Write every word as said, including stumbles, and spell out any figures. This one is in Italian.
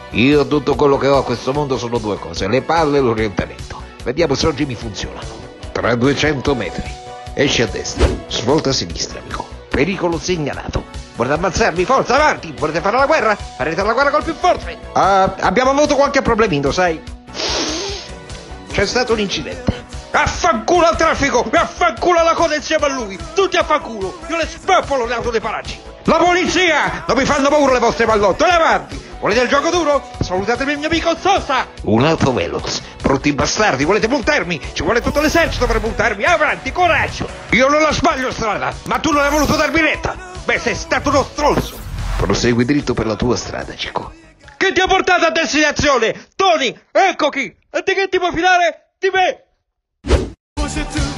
Io tutto quello che ho a questo mondo sono due cose, le palle e l'orientamento. Vediamo se oggi mi funzionano. Tra duecento metri. Esci a destra, svolta a sinistra, amico. Pericolo segnalato. Volete ammazzarmi? Forza, avanti! Volete fare la guerra? Farete la guerra col più forte! Ah, abbiamo avuto qualche problemino, sai? C'è stato un incidente. Affanculo al traffico! Affanculo alla coda insieme a lui! Tutti affanculo! Io le spappolo le auto dei paraggi! La polizia! Non mi fanno paura le vostre pallottole, avanti! Volete il gioco duro? Salutatemi il mio amico Sosa! Un'auto velox! Brutti bastardi, volete puntarmi? Ci vuole tutto l'esercito per puntarmi! Avanti, coraggio! Io non la sbaglio strada, ma tu non hai voluto darmi retta! Beh, sei stato uno stronzo! Prosegui dritto per la tua strada, Cico. Che ti ha portato a destinazione? Tony, ecco chi! E di che ti puoi fidare? Di me!